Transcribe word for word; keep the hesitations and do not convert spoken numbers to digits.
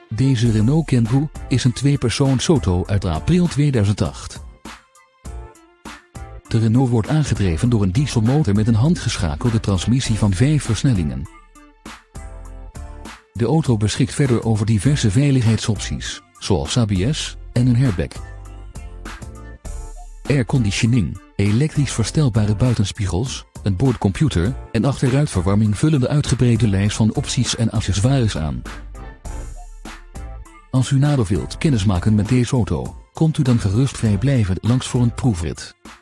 Deze Renault Kangoo is een tweepersoonsauto uit april tweeduizend acht. De Renault wordt aangedreven door een dieselmotor met een handgeschakelde transmissie van vijf versnellingen. De auto beschikt verder over diverse veiligheidsopties, zoals A B S en een airbag. Airconditioning, elektrisch verstelbare buitenspiegels, een boordcomputer en achteruitverwarming vullen de uitgebreide lijst van opties en accessoires aan. Als u nader wilt kennismaken met deze auto, komt u dan gerust vrijblijvend langs voor een proefrit.